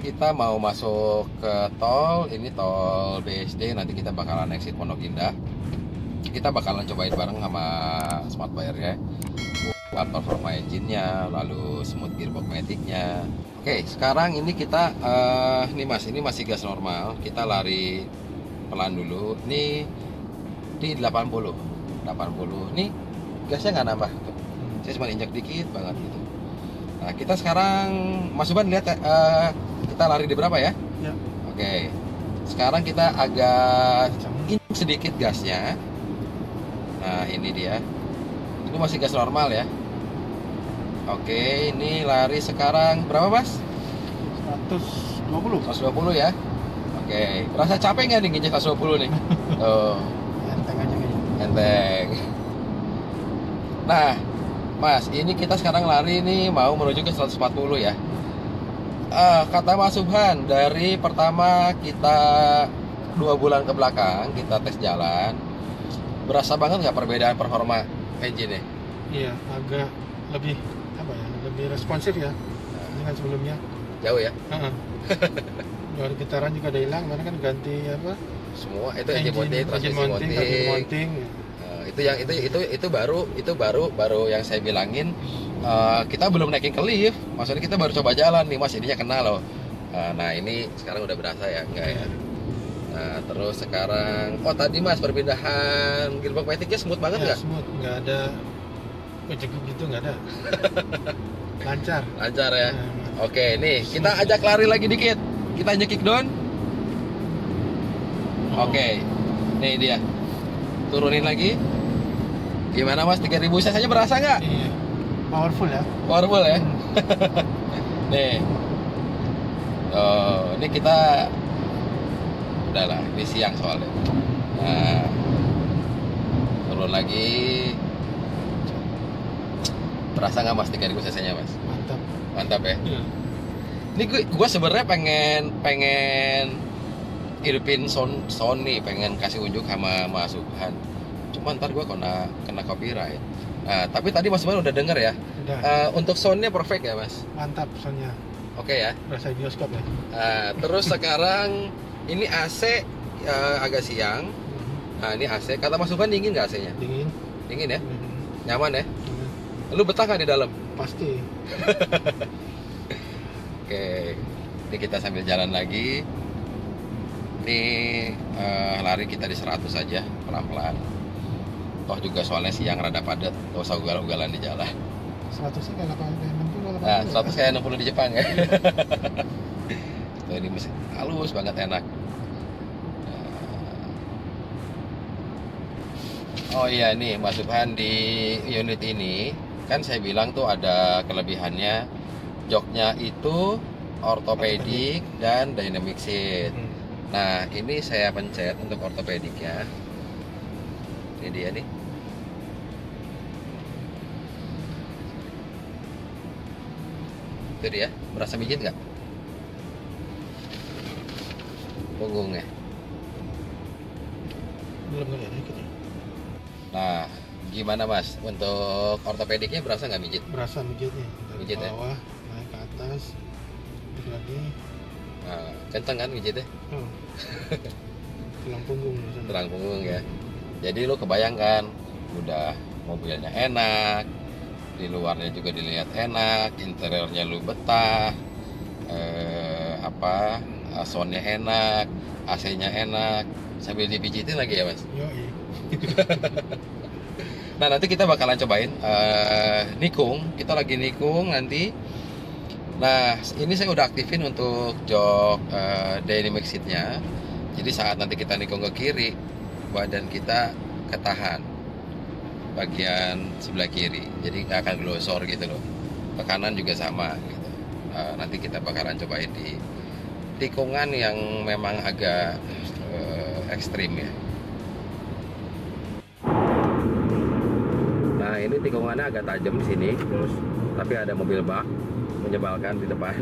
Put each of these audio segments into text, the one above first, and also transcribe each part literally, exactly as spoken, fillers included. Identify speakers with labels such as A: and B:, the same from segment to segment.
A: kita mau masuk ke tol. Ini tol B S D, nanti kita bakalan exit Pondok Indah. Kita bakalan cobain bareng sama Smart Buyer ya, buat performa engine-nya, lalu smooth gearbox matic-nya. Oke, sekarang ini kita uh, nih Mas, ini masih gas normal. Kita lari pelan dulu. Ini di delapan puluh. Nih gasnya nggak nambah. Saya cuma injak dikit banget gitu. Nah, kita sekarang Mas Uban lihat uh, kita lari di berapa ya?
B: Ya.
A: Oke. Sekarang kita agak injak sedikit gasnya. Nah, ini dia. Ini masih gas normal ya. Oke, ini lari sekarang berapa, Mas?
B: seratus dua puluh.
A: seratus dua puluh ya. Oke, rasa capek nggak nih nginjek seratus dua puluh nih? Tuh.
B: Enteng aja kayaknya.
A: Enteng. Nah, Mas, ini kita sekarang lari nih mau menuju ke seratus empat puluh ya. Uh, kata Mas Subhan, dari pertama kita dua bulan ke belakang kita tes jalan, berasa banget nggak perbedaan performa engine-nya?
B: Iya, agak lebih apa ya, lebih responsif ya dengan sebelumnya.
A: Jauh ya?
B: Uh-huh. Dari getaran juga ada hilang, karena kan ganti apa?
A: Semua itu engine mounting, transmisi
B: mounting,
A: mounting.
B: mounting.
A: Uh, itu yang itu itu itu baru itu baru baru yang saya bilangin. Uh, kita belum naikin ke lift, maksudnya kita baru coba jalan nih Mas, ininya kena loh. Uh, nah ini sekarang udah berasa ya, enggak ya? Nah terus sekarang, oh tadi Mas perpindahan gearbox matic-nya smooth banget nggak?
B: Ya, smooth, nggak ada kejeguk gitu, nggak ada. Lancar.
A: Lancar ya.
B: Nah,
A: Oke, nih kita ajak lari lagi dikit. Kita ajak kick down.
B: oh.
A: Oke, nih dia. Turunin lagi. Gimana Mas? tiga ribu cc aja berasa nggak?
B: Iya. Powerful ya.
A: Powerful ya. Nih. Oh, ini kita udahlah, ini siang soalnya. Nah, turun lagi. Berasa nggak Mas tiga ribu cc-nya Mas?
B: Mantap.
A: Mantap ya.
B: Iya.
A: Ini gue, gue sebenarnya pengen pengen hidupin sound sound nih, pengen kasih unjuk sama Mas Subhan. Cuma ntar gue kena kena copyright. Nah, tapi tadi Mas Subhan udah denger ya.
B: Udah.
A: Uh, untuk soundnya perfect ya Mas.
B: Mantap soalnya.
A: Oke ya.
B: Rasa bioskop ya.
A: Uh, terus sekarang ini A C uh, agak siang. Nah ini A C. Kata Mas Subhan dingin nggak A C-nya?
B: Dingin.
A: Dingin ya.
B: Dingin.
A: Nyaman ya.
B: Dingin.
A: Lu betah nggak di dalam?
B: Pasti.
A: Oke, ini kita sambil jalan lagi. Ini uh, lari kita di seratus aja, pelan-pelan. Toh juga soalnya siang rada padat, gak usah ugal-ugalan di jalan.
B: seratus sih kayak enam puluh.
A: Nah, seratus kayak enam puluh di Jepang ya. Tuh, ini mesin halus banget, enak. Oh iya nih, Mas Subhan, di unit ini kan saya bilang tuh ada kelebihannya. Joknya itu ortopedik dan dynamic seat.
B: Hmm.
A: Nah ini saya pencet untuk ortopediknya. Ini dia nih. Itu dia. Berasa mijit nggak? Punggungnya.
B: Belum ngeliat dikit ya.
A: Nah gimana Mas? Untuk ortopediknya berasa nggak mijit?
B: Berasa mijitnya. Dari
A: Mijit ya?
B: bawah naik ke atas, terus lagi.
A: Nah, kenceng kan mijitnya?
B: Oh. Tulang punggung. Misalnya.
A: Tulang punggung ya. Jadi lu kebayangkan udah mobilnya enak, di luarnya juga dilihat enak, interiornya lu betah, eh, apa soundnya enak, A C-nya enak, sambil dipijitin lagi ya Mas.
B: Yoi.
A: Nah nanti kita bakalan cobain uh, nikung, kita lagi nikung nanti. Nah ini saya udah aktifin untuk jok uh, dynamic seat-nya. Jadi saat nanti kita nikung ke kiri, badan kita ketahan bagian sebelah kiri, jadi nggak akan glosor gitu loh. Ke kanan juga sama gitu. Uh, nanti kita bakalan cobain di tikungan yang memang agak uh, ekstrim ya. Nah ini tikungannya agak tajam di sini, terus tapi ada mobil bak menyebalkan di depan.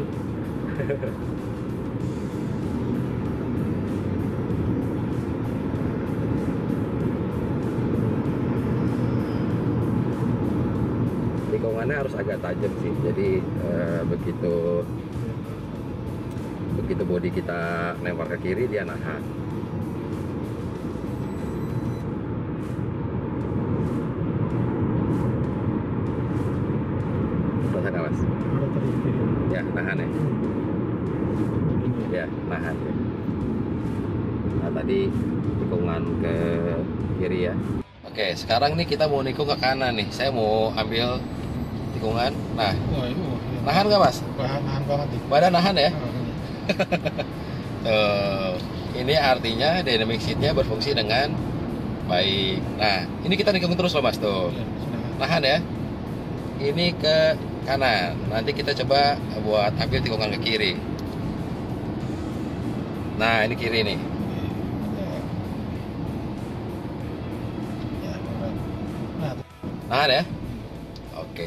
A: Tikungannya harus agak tajam sih, jadi eh, begitu begitu bodi kita lempar ke kiri dia nahan. Terasa nggak mas?
B: Ada tadi kiri.
A: Ya nahan ya. Ya nahan ya. Nah tadi tikungan ke kiri ya. Oke sekarang nih kita mau nikung ke kanan nih. Saya mau ambil tikungan. Nah
B: Wah itu ya.
A: nahan nggak mas?
B: Bahan nahan banget nih.
A: Badan nahan ya.
B: Nah,
A: Tuh, ini artinya dynamic seatnya berfungsi dengan baik. Nah, ini kita nikung terus loh mas tuh.
B: iya, sudah.
A: Nahan ya. Ini ke kanan. Nanti kita coba buat ambil tikungan ke kiri. Nah, ini kiri nih.
B: Ya. Ya, berat. Nah,
A: Nahan ya. Oke.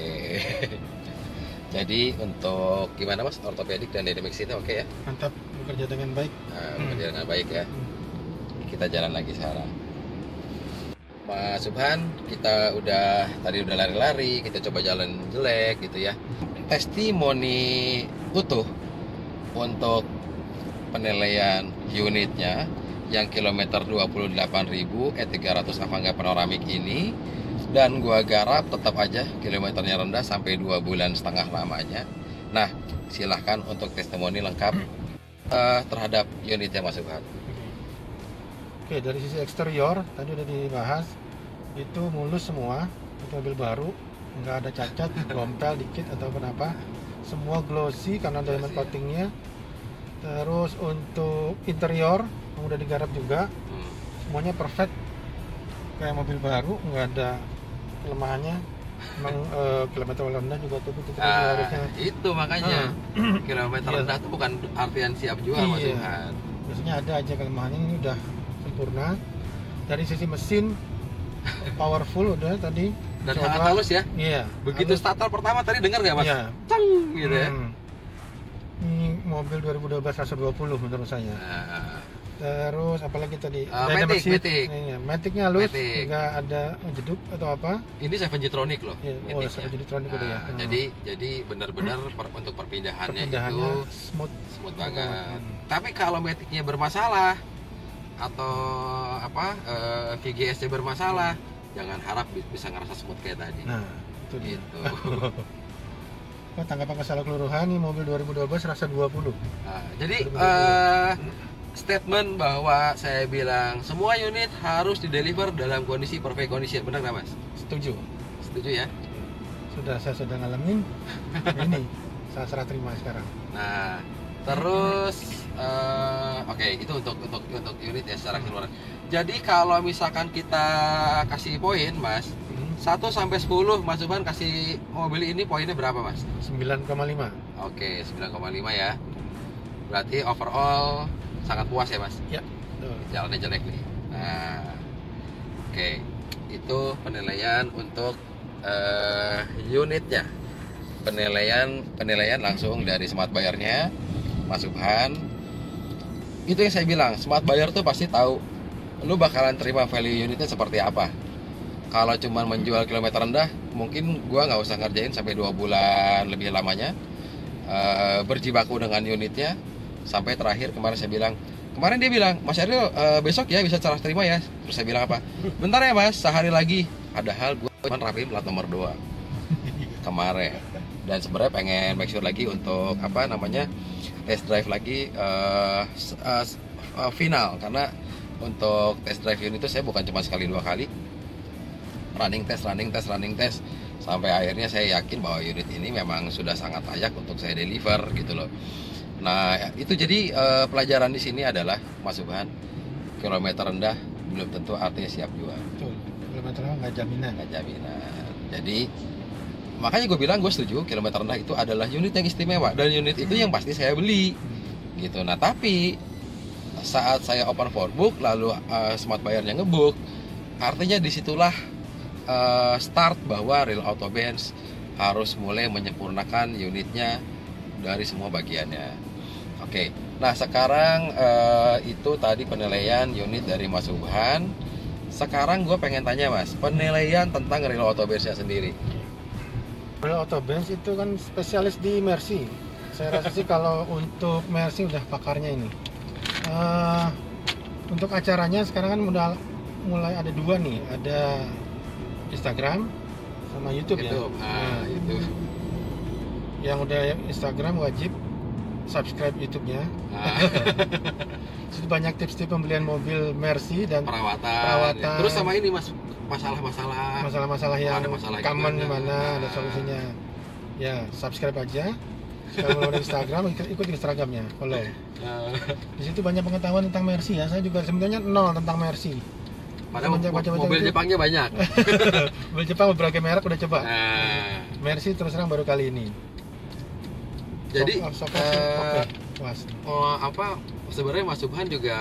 A: Jadi untuk gimana mas, ortopedik dan dynamic seatnya oke ya?
B: mantap, bekerja dengan baik.
A: Nah, bekerja dengan baik ya. Kita jalan lagi sekarang. Mas Subhan, kita udah tadi udah lari-lari, kita coba jalan jelek gitu ya. Testimoni utuh untuk penilaian unitnya yang kilometer dua puluh delapan ribu E tiga ratus Avangga Panoramik ini, dan gua garap tetap aja kilometernya rendah sampai dua bulan setengah lamanya. Nah, silahkan untuk testimoni lengkap uh, terhadap unitnya Mas Subhan.
B: Oke, dari sisi eksterior tadi udah dibahas, itu mulus semua, itu mobil baru, nggak ada cacat, gompel dikit atau kenapa, semua glossy karena diamond coatingnya. Terus untuk interior yang udah digarap juga,
A: Hmm.
B: semuanya perfect kayak mobil baru, nggak ada kelemahannya. Emang eh, kilometer rendah juga tuh itu
A: Ah,
B: harusnya.
A: itu makanya kilometer
B: Iya.
A: rendah itu bukan artian siap jual Mas
B: Iya.
A: Subhan.
B: Biasanya ada aja kelemahannya, ini udah sempurna. Dari sisi mesin powerful udah tadi.
A: Dan
B: Coba.
A: sangat halus ya.
B: Iya.
A: Begitu
B: halus.
A: starter pertama tadi dengar nggak Mas?
B: Iya.
A: Ceng gitu ya.
B: Hmm. Ini mobil dua ribu dua belas Rasa dua puluh menurut saya.
A: Nah,
B: Terus apalagi tadi?
A: Uh,
B: Dynamic
A: Matic,
B: seat.
A: Matic.
B: Iya, Matic-nya halus,
A: Matic.
B: nggak ada jeduk atau apa.
A: ini tujuh G-tronic loh.
B: Iya, oh,
A: Matic-nya.
B: sampai jadi tronic udah ya.
A: Nah,
B: Hmm.
A: jadi jadi benar-benar per- untuk perpindahannya,
B: Perpindahannya
A: itu
B: smooth.
A: smooth banget.
B: Hmm.
A: Tapi kalau Matic-nya bermasalah atau apa eh, V G S-nya bermasalah, jangan harap bi- bisa ngerasa smooth kayak tadi.
B: Nah, itu dia.
A: Gitu.
B: Oh, tanggapan keseluruhan nih mobil dua ribu dua belas Rasa dua puluh.
A: Nah, jadi eh, statement bahwa saya bilang semua unit harus dideliver dalam kondisi perfect condition, benar nggak Mas?
B: Setuju.
A: Setuju ya?
B: Sudah saya sudah ngalamin. Ini saya serah terima sekarang.
A: Nah, terus eh, oke itu untuk untuk untuk unit ya secara keseluruhan. Jadi kalau misalkan kita kasih poin, Mas,
B: Hmm,
A: satu sampai sepuluh, Mas Subhan kasih mobil ini poinnya berapa, Mas?
B: sembilan koma lima.
A: Oke, sembilan koma lima ya. Berarti overall sangat puas ya, Mas?
B: Ya. Tuh.
A: Jalannya jelek nih. Nah, oke, itu penilaian untuk eh, unitnya. Penilaian penilaian langsung dari smart buyer-nya, Mas Subhan. Itu yang saya bilang, smart buyer tuh pasti tahu lu bakalan terima value unitnya seperti apa. Kalau cuma menjual kilometer rendah, mungkin gua nggak usah ngerjain sampai dua bulan lebih lamanya. Eh, berjibaku dengan unitnya sampai terakhir kemarin saya bilang, kemarin dia bilang, Mas Ariel eh, besok ya bisa serah terima ya. Terus saya bilang apa? Bentar ya Mas, sehari lagi. Padahal gue cuma rapiin plat nomor dua kemarin. Dan sebenarnya pengen make sure lagi untuk apa namanya test drive lagi eh, s- eh, s- eh, final, karena untuk test drive unit itu saya bukan cuma sekali dua kali running test, running test, running test sampai akhirnya saya yakin bahwa unit ini memang sudah sangat layak untuk saya deliver gitu loh. Nah itu jadi eh, pelajaran di sini adalah Mas Subhan, kilometer rendah belum tentu artinya siap jual,
B: Betul. Kilometer rendah nggak jaminan.
A: nggak jaminan. Jadi makanya gue bilang gue setuju kilometer rendah itu adalah unit yang istimewa dan unit itu yang pasti saya beli gitu. Nah tapi saat saya open for book lalu uh, smart buyer-nya ngebook, artinya disitulah uh, start bahwa Real Auto Benz harus mulai menyempurnakan unitnya dari semua bagiannya. Oke, nah sekarang uh, itu tadi penilaian unit dari Mas Subhan. Sekarang gue pengen tanya Mas, penilaian tentang Real Auto Benz-nya sendiri.
B: Real Auto Benz itu kan spesialis di Mercy, Saya rasa sih kalau untuk Mercy udah pakarnya ini. Eh, untuk acaranya sekarang kan udah mulai ada dua nih, ada Instagram sama YouTube,
A: YouTube.
B: ya.
A: Ah,
B: Nah,
A: itu.
B: yang udah Instagram wajib subscribe YouTube-nya.
A: Ah,
B: Situ banyak tips-tips pembelian mobil Mercy dan
A: perawatan.
B: Perawatan.
A: Terus sama ini Mas, masalah-masalah.
B: masalah-masalah yang
A: Ada masalah
B: common
A: gimana?
B: gimana, ada
A: Ah.
B: solusinya. Ya, subscribe aja. Kalau ada Instagram, ikut, ikut Instagramnya, follow.
A: Ah,
B: Di situ banyak pengetahuan tentang Mercy ya. Saya juga sebenarnya nol tentang Mercy.
A: padahal
B: Baca- baca- baca
A: mobil
B: itu.
A: Jepangnya banyak.
B: Mobil Jepang berbagai merek udah coba.
A: Nah,
B: Mercy terus terang baru kali ini.
A: jadi
B: So- so- so-
A: eh,
B: oke, puas.
A: oh, apa sebenarnya Mas Subhan juga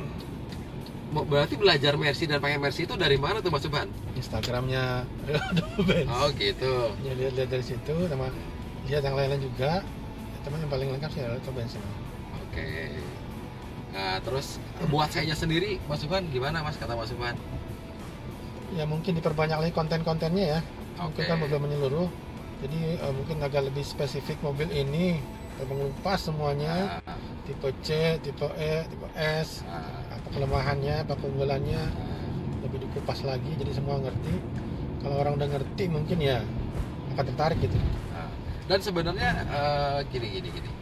A: mau berarti belajar Mercy dan pakai Mercy itu dari mana tuh Mas Subhan?
B: Instagramnya Rildo Benz.
A: Oh gitu.
B: Ya, lihat-lihat dari situ, sama lihat yang lain-lain juga. Teman yang paling lengkap sih Rildo Benz.
A: Oke. Nah terus buat saya sendiri Mas Subhan gimana Mas, kata Mas Subhan?
B: Ya mungkin diperbanyak lagi konten-kontennya ya. Mungkin
A: Oke.
B: kan mobil menyeluruh. Jadi eh, mungkin agak lebih spesifik mobil ini, mengupas semuanya,
A: Nah,
B: tipe C, tipe E, tipe S,
A: nah,
B: apa kelemahannya, apa keunggulannya,
A: nah.
B: lebih dikupas lagi jadi semua ngerti. Kalau orang udah ngerti mungkin ya akan tertarik gitu.
A: Nah, dan sebenarnya eh, gini gini gini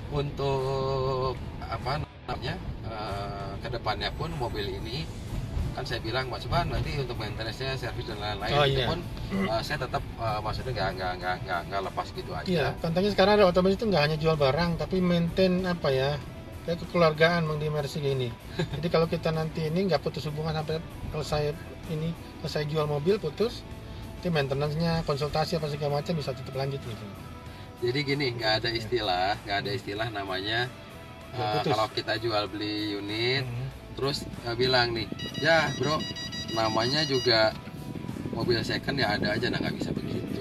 A: untuk apa namanya eh, kedepannya pun mobil ini kan saya bilang Mas Subhan nanti untuk maintenance-nya, servis dan lain-lain
B: Oh,
A: itu
B: iya.
A: pun eh, saya tetap eh, maksudnya nggak nggak nggak nggak nggak lepas gitu aja.
B: Iya, contohnya sekarang ada otomatis itu nggak hanya jual barang, tapi maintain apa ya, kayak kekeluargaan Bang di Mercy ini. Jadi kalau kita nanti ini nggak putus hubungan sampai selesai ini, selesai jual mobil putus, nanti maintenance-nya, konsultasi apa segala macam bisa tetap lanjut gitu.
A: Jadi gini, nggak ada istilah, nggak ada istilah namanya
B: Ya,
A: eh,
B: putus.
A: kalau kita jual beli unit,
B: Hmm.
A: terus eh, bilang nih, ya bro, namanya juga mobil second ya ada aja, nah nggak bisa begitu.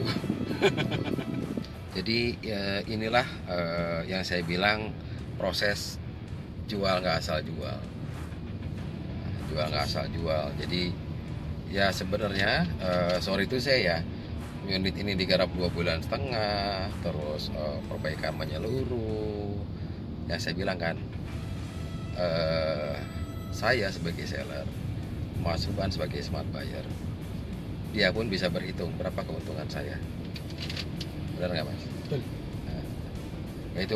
A: Jadi ya, inilah eh, yang saya bilang proses jual nggak asal jual, jual nggak asal jual. Jadi ya sebenarnya eh, sorry itu saya ya. Unit ini digarap dua bulan setengah, terus eh, perbaikan menyeluruh. Yang saya bilang kan, eh, saya sebagai seller, Mas Subhan sebagai smart buyer, dia pun bisa berhitung berapa keuntungan saya. Benar nggak Mas?
B: Betul.
A: Nah, itu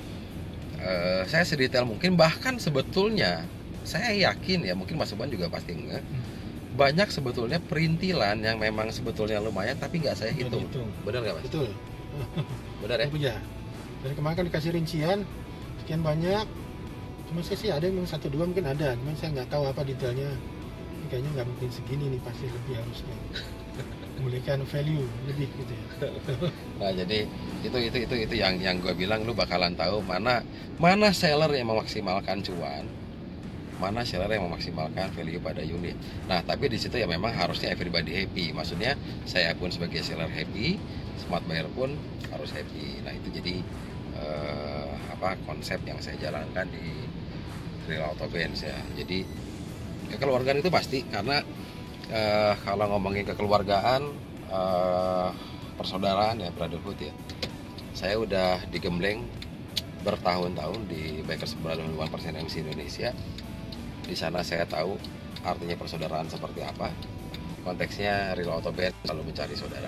A: eh, saya sedetail mungkin, bahkan sebetulnya saya yakin ya, mungkin Mas Subhan juga pasti nggak. Banyak sebetulnya perintilan yang memang sebetulnya lumayan tapi nggak saya
B: Nggak
A: hitung.
B: dihitung.
A: Benar nggak Mas?
B: Betul.
A: Benar ya?
B: Itu ya. Dari kemarin kan dikasih rincian sekian banyak. Cuma saya sih ada yang satu dua mungkin ada, cuman saya nggak tahu apa detailnya. Ini kayaknya nggak mungkin segini nih, pasti lebih harusnya. Memulihkan value lebih gitu ya.
A: Nah jadi itu itu itu itu yang yang gue bilang, lu bakalan tahu mana mana seller yang memaksimalkan cuan, mana seller yang memaksimalkan value pada unit. Nah tapi di situ ya memang harusnya everybody happy. Maksudnya saya pun sebagai seller happy, smart buyer pun harus happy. Nah itu jadi eh, apa konsep yang saya jalankan di Real Auto Benz ya. Jadi kekeluargaan itu pasti, karena eh, kalau ngomongin kekeluargaan, eh, persaudaraan ya, brotherhood ya. Saya udah digembleng bertahun-tahun di Bikers sembilan puluh lima persen M C Indonesia. Di sana saya tahu artinya persaudaraan seperti apa. Konteksnya Real Auto Benz selalu mencari saudara.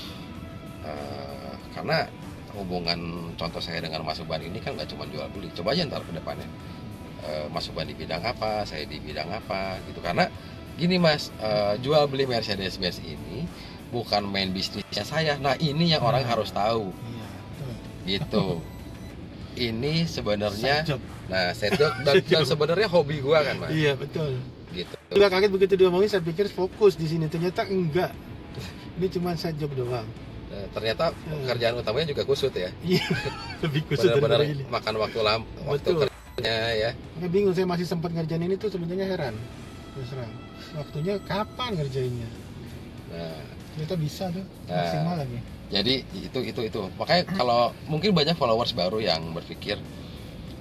A: Uh, karena hubungan contoh saya dengan Mas Subhan ini kan nggak cuma jual beli. Coba aja ntar ke depannya. Uh, Mas Subhan di bidang apa, saya di bidang apa gitu. Karena gini Mas, uh, jual beli Mercedes-Benz ini bukan main bisnisnya saya. Nah ini yang orang harus tahu.
B: Iya, betul.
A: Gitu. Ini sebenarnya
B: Side job.
A: nah side job dan, dan sebenarnya hobi gua kan Mas.
B: Iya, betul.
A: Gitu.
B: Juga kaget begitu diomongin, saya pikir fokus di sini, ternyata enggak. Ini cuma side job doang.
A: Nah, ternyata pekerjaan utamanya juga kusut ya.
B: Iya, lebih khusus
A: Benar-benar
B: daripada ini.
A: makan waktu lam, waktu
B: Betul.
A: kerjanya ya.
B: Makanya bingung, saya masih sempat ngerjain ini tuh sebenarnya heran. Terus terang. Waktunya kapan ngerjainnya?
A: Nah,
B: Ternyata bisa tuh,
A: Nah.
B: maksimal lagi.
A: jadi itu itu itu. Makanya kalau mungkin banyak followers baru yang berpikir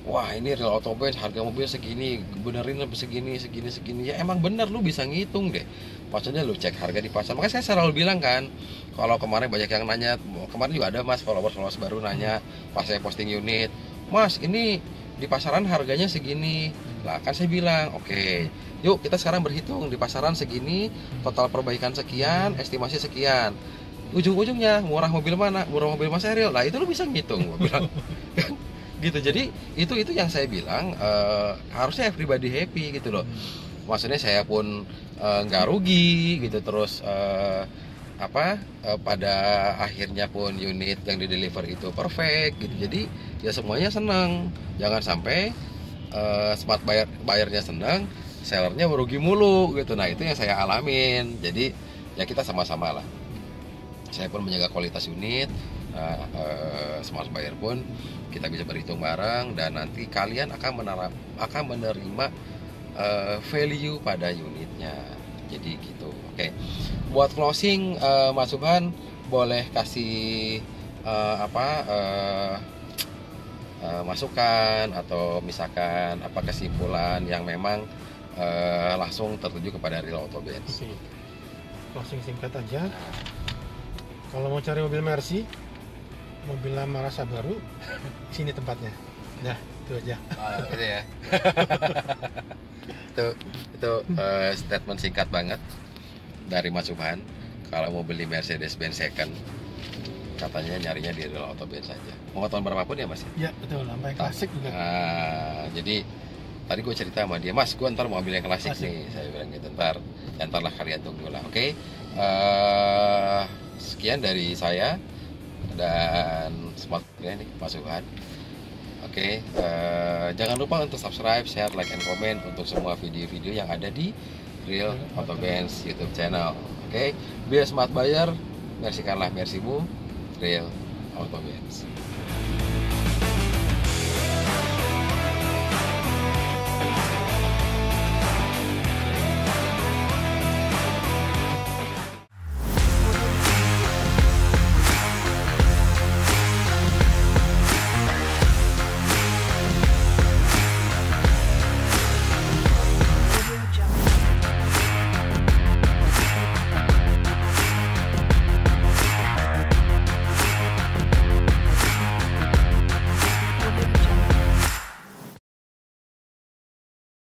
A: wah ini real auto bench harga mobil segini, benerin lebih segini segini segini. Ya emang bener, lu bisa ngitung deh. Maksudnya lu cek harga di pasar. Makanya saya selalu bilang kan, kalau kemarin banyak yang nanya, kemarin juga ada mas followers followers baru nanya pas saya posting unit, mas ini di pasaran harganya segini. Lah kan saya bilang oke, okay, yuk kita sekarang berhitung di pasaran segini, total perbaikan sekian, estimasi sekian. Ujung-ujungnya murah mobil mana, murah mobil mas Eril. Lah itu lu bisa ngitung, gua bilang. Gitu. Jadi itu itu yang saya bilang, uh, harusnya everybody happy gitu loh. Maksudnya saya pun nggak uh, rugi gitu, terus uh, apa uh, pada akhirnya pun unit yang di deliver itu perfect gitu. Jadi ya semuanya senang. Jangan sampai uh, smart buyer bayarnya senang, sellernya merugi mulu gitu. Nah itu yang saya alamin. Jadi ya kita sama-sama lah. Saya pun menjaga kualitas unit, uh, uh, smart buyer pun kita bisa berhitung bareng, dan nanti kalian akan menerap, akan menerima uh, value pada unitnya. Jadi gitu. Oke. Buat closing, uh, Mas Subhan boleh kasih uh, apa uh, uh, masukan atau misalkan apa kesimpulan yang memang uh, langsung tertuju kepada Real Auto Benz.
B: Oke. Closing singkat aja. Kalau mau cari mobil Mercy, mobil lama rasa baru, sini tempatnya. Nah, itu aja.
A: Oh, gitu ya. itu itu uh, statement singkat banget dari Mas Subhan. Kalau mau beli Mercedes-Benz second, katanya nyarinya di Real Auto Benz saja. Mau tahun berapapun ya Mas?
B: Ya betul, sampai klasik juga.
A: Nah, jadi tadi gue cerita sama dia, Mas, gue ntar mau ambil yang klasik, klasik. nih. Saya bilang gitu, ntar, ya, ntar lah kalian tunggu lah, oke? Okay? Uh, sekian dari saya dan smart nih Mas Subhan. Oke, okay, uh, jangan lupa untuk subscribe, share, like, and comment untuk semua video-video yang ada di Real Auto Benz YouTube channel. Oke, okay? Be a smart buyer, mersikanlah mersimu, Real Auto Benz.